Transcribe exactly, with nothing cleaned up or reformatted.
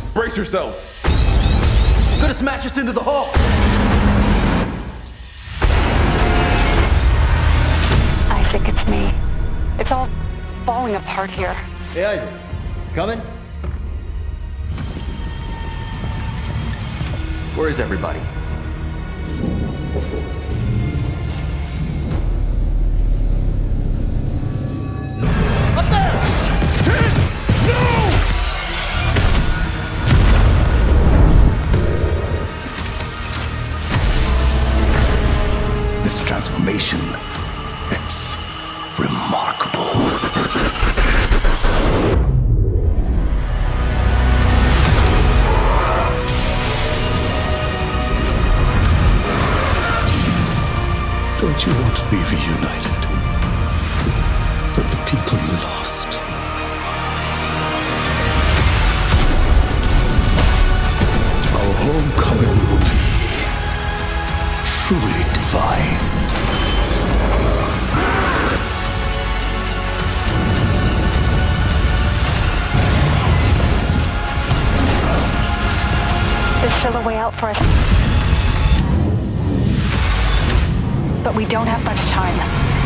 Brace yourselves. He's gonna smash us into the hull. I think it's me. It's all falling apart here. Hey, Isaac. Coming? Where is everybody? Up there! This transformation, it's remarkable. Don't you want to be reunited with the people you lost? Our homecoming will be truly divine. There's still a way out for us. But we don't have much time.